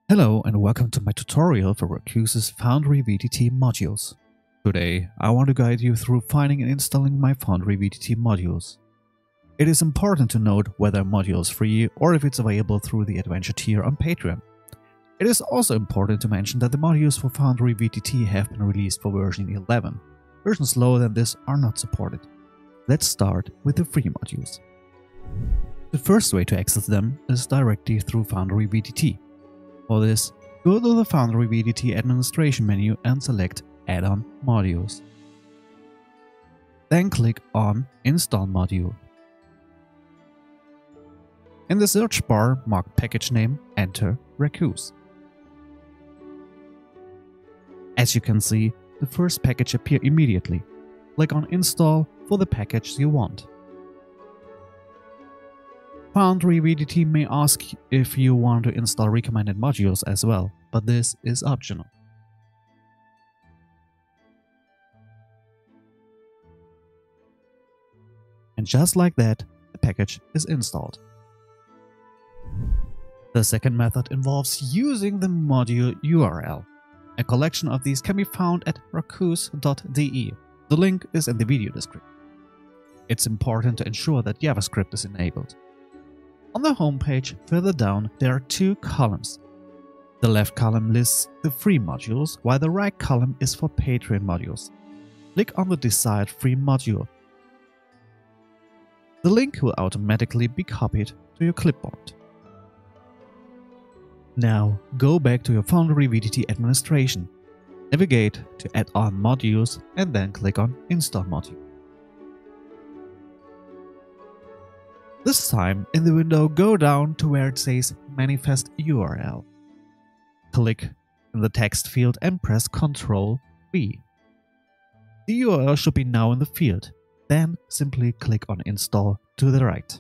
Hello and welcome to my tutorial for Racooze's FoundryVTT modules. Today, I want to guide you through finding and installing my FoundryVTT modules. It is important to note whether a module is free or if it's available through the Adventure tier on Patreon. It is also important to mention that the modules for FoundryVTT have been released for version 11. Versions lower than this are not supported. Let's start with the free modules. The first way to access them is directly through FoundryVTT. For this, go to the FoundryVTT administration menu and select Add-on Modules. Then click on Install Module. In the search bar, mark package name, enter Racooze. As you can see, the first package appears immediately. Click on Install for the package you want. FoundryVTT may ask if you want to install recommended modules as well, but this is optional. And just like that, the package is installed. The second method involves using the module URL. A collection of these can be found at racooze.de. The link is in the video description. It's important to ensure that JavaScript is enabled. On the homepage, further down, there are two columns. The left column lists the free modules, while the right column is for Patreon modules. Click on the desired free module. The link will automatically be copied to your clipboard. Now, go back to your FoundryVTT administration. Navigate to Add-on Modules and then click on Install Module. This time, in the window, go down to where it says Manifest URL. Click in the text field and press Ctrl-V. The URL should be now in the field. Then simply click on Install to the right.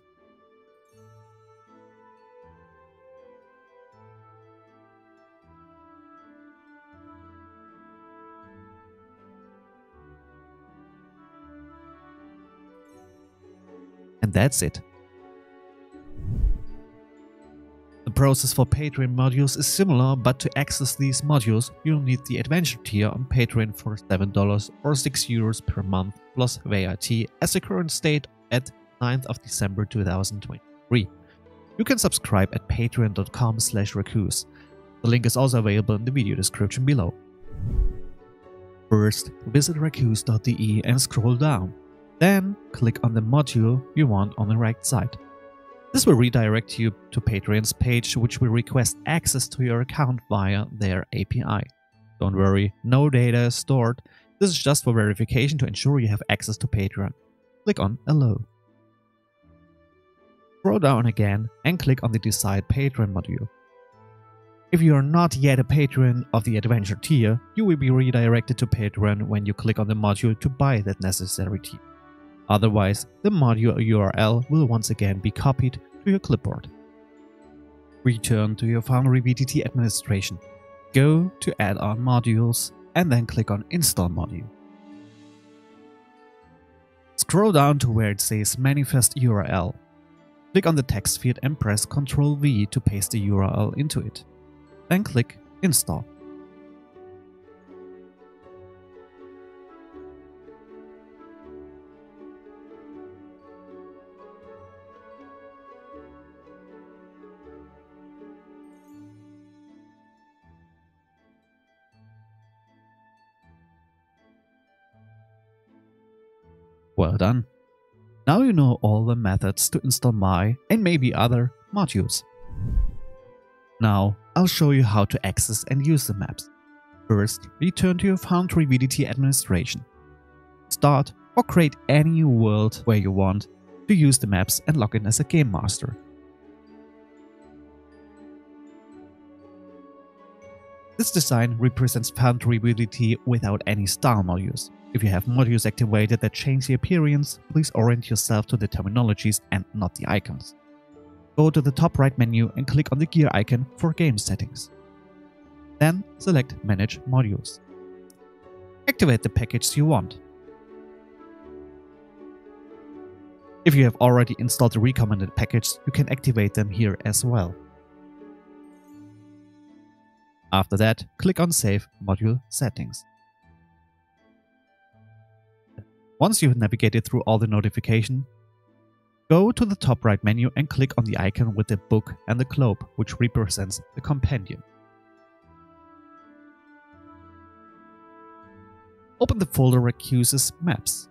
And that's it. The process for Patreon modules is similar, but to access these modules, you'll need the Adventure tier on Patreon for $7 or €6 per month plus VAT as the current state at 9th of December 2023. You can subscribe at patreon.com/Racooze. The link is also available in the video description below. First, visit racooze.de and scroll down. Then, click on the module you want on the right side. This will redirect you to Patreon's page, which will request access to your account via their API. Don't worry, no data is stored. This is just for verification to ensure you have access to Patreon. Click on Allow. Scroll down again and click on the desired Patreon module. If you are not yet a patron of the Adventure tier, you will be redirected to Patreon when you click on the module to buy that necessary tier. Otherwise, the module URL will once again be copied to your clipboard. Return to your FoundryVTT administration. Go to Add-on Modules and then click on Install Module. Scroll down to where it says Manifest URL. Click on the text field and press Ctrl-V to paste the URL into it. Then click Install. Well done. Now you know all the methods to install my and maybe other modules. Now I'll show you how to access and use the maps. First, return to your FoundryVTT administration. Start or create any world where you want to use the maps and log in as a game master. This design represents FoundryVTT without any style modules. If you have modules activated that change the appearance, please orient yourself to the terminologies and not the icons. Go to the top right menu and click on the gear icon for game settings. Then select Manage Modules. Activate the package you want. If you have already installed the recommended package, you can activate them here as well. After that, click on Save Module Settings. Once you've navigated through all the notifications, go to the top right menu and click on the icon with the book and the globe, which represents the compendium. Open the folder Racooze's Maps.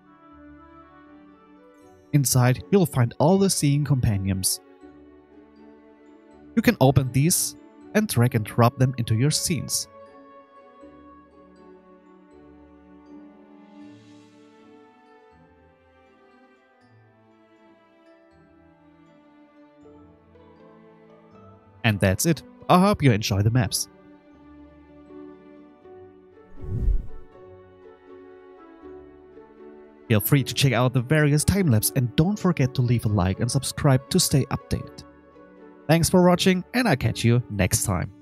Inside, you'll find all the scene compendiums. You can open these and drag and drop them into your scenes. And that's it. I hope you enjoy the maps. Feel free to check out the various time-lapse and don't forget to leave a like and subscribe to stay updated. Thanks for watching and I'll catch you next time.